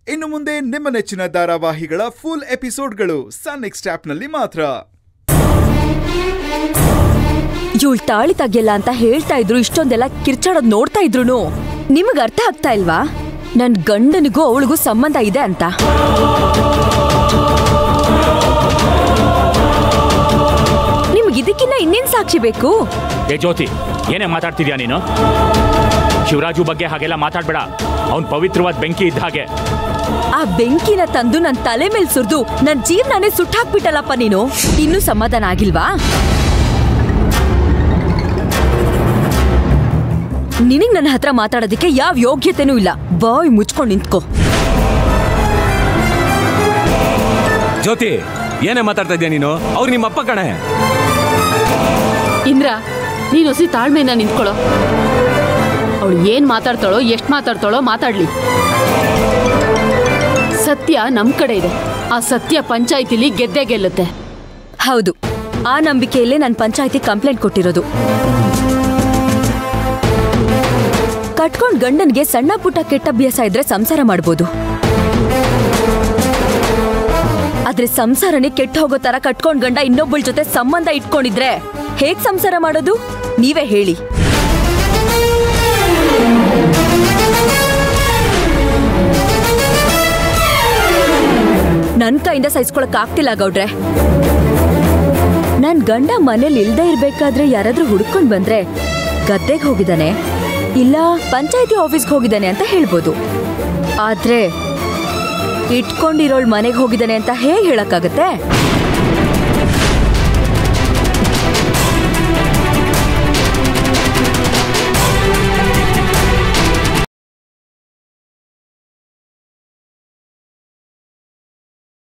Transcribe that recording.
ಇನ್ನು ಮುಂದೆ ನಿಮ್ಮ ನೆಚ್ಚಿನ ಧಾರಾವಾಹಿಗಳ ಫುಲ್ ಎಪಿಸೋಡ್ಗಳು ಸನ್ ನೆಕ್ಸ್ಟ್ ಆಪ್ನಲ್ಲಿ ಮಾತ್ರ. ಇವಳು ತಾಳಿ ತಗ್ಯಲ್ಲ ಅಂತ ಹೇಳ್ತಾ ಇದ್ರು, ಇಷ್ಟೊಂದೆಲ್ಲ ಕಿರ್ಚಾಡೋದ್ ನೋಡ್ತಾ ಇದ್ರು ನಿಮಗ್ ಅರ್ಥ ಆಗ್ತಾ ಇಲ್ವಾ ನನ್ ಗಂಡನಿಗೂ ಅವಳಿಗೂ ಸಂಬಂಧ ಇದೆ ಅಂತ? ನಿಮ್ಗೆ ಇದಕ್ಕಿನ್ನ ಇನ್ನೇನ್ ಸಾಕ್ಷಿ ಬೇಕು? ಏ ಜ್ಯೋತಿ, ಏನೇ ಮಾತಾಡ್ತಿದ್ಯಾ ನೀನು? ಶಿವರಾಜು ಬಗ್ಗೆ ಹಾಗೆಲ್ಲ ಮಾತಾಡ್ಬೇಡ. ಅವ್ನ್ ಪವಿತ್ರವಾದ ಬೆಂಕಿ ಇದ್ದ ಹಾಗೆ. ಆ ಬೆಂಕಿನ ತಂದು ನನ್ ತಲೆ ಮೇಲೆ ಸುರಿದು ನನ್ ಜೀವನನೇ ಸುಟ್ಟಾಕ್ಬಿಟ್ಟಲ್ಲಪ್ಪ ನೀನು. ಇನ್ನೂ ಸಮಾಧಾನ ಆಗಿಲ್ವಾ? ನಿನಗ್ ನನ್ನ ಹತ್ರ ಮಾತಾಡೋದಕ್ಕೆ ಯಾವ ಯೋಗ್ಯತೆನೂ ಇಲ್ಲ. ಬಾಯ್ ಮುಚ್ಕೊಂಡು ನಿಂತ್ಕೋ. ಜ್ಯೋತಿ, ಏನೇ ಮಾತಾಡ್ತಾ ಇದ್ಯಾ ನೀನು? ಅವ್ರು ನಿಮ್ಮಪ್ಪ ಕಣೆ. ಇಂದ್ರ, ನೀನು ಹೊಸಿ ತಾಳ್ಮೆಯಿಂದ ನಿಂತ್ಕೊಳ್ಳೋ. ಅವಳು ಏನ್ ಮಾತಾಡ್ತಾಳೋ, ಎಷ್ಟು ಮಾತಾಡ್ತಾಳೋ ಮಾತಾಡ್ಲಿ. ಸತ್ಯ ನಮ್ ಕಡೆ ಇದೆ. ಆ ಸತ್ಯ ಪಂಚಾಯಿತಿಲಿ ಗೆದ್ದೇ ಗೆಲ್ಲುತ್ತೆ. ಹೌದು, ಆ ನಂಬಿಕೆಯಲ್ಲೇ ನಾನು ಪಂಚಾಯಿತಿ ಕಂಪ್ಲೇಂಟ್ ಕೊಟ್ಟಿರೋದು. ಕಟ್ಕೊಂಡ್ ಗಂಡನ್ಗೆ ಸಣ್ಣ ಪುಟ್ಟ ಕೆಟ್ಟ ಅಭ್ಯಾಸ ಇದ್ರೆ ಸಂಸಾರ ಮಾಡ್ಬೋದು. ಆದ್ರೆ ಸಂಸಾರನೇ ಕೆಟ್ಟ ಹೋಗೋ ತರ ಕಟ್ಕೊಂಡ್ ಗಂಡ ಇನ್ನೊಬ್ಬಳ ಜೊತೆ ಸಂಬಂಧ ಇಟ್ಕೊಂಡಿದ್ರೆ ಹೇಗ್ ಸಂಸಾರ ಮಾಡೋದು? ನೀವೇ ಹೇಳಿ. ನನ್ ಕೈಯಿಂದ ಸಹಿಸ್ಕೊಳಕ್ ಆಗ್ತಿಲ್ಲ ಗೌಡ್ರೆ. ನನ್ ಗಂಡ ಮನೇಲಿ ಇಲ್ದೇ ಇರ್ಬೇಕಾದ್ರೆ ಯಾರಾದ್ರೂ ಹುಡ್ಕೊಂಡ್ ಬಂದ್ರೆ ಗದ್ದೆಗೆ ಹೋಗಿದ್ದಾನೆ, ಇಲ್ಲ ಪಂಚಾಯತಿ ಆಫೀಸ್ಗೆ ಹೋಗಿದ್ದಾನೆ ಅಂತ ಹೇಳ್ಬೋದು. ಆದ್ರೆ ಇಟ್ಕೊಂಡಿರೋಳ್ ಮನೆಗೆ ಹೋಗಿದ್ದಾನೆ ಅಂತ ಹೇಗೆ ಹೇಳಕ್ಕಾಗತ್ತೆ?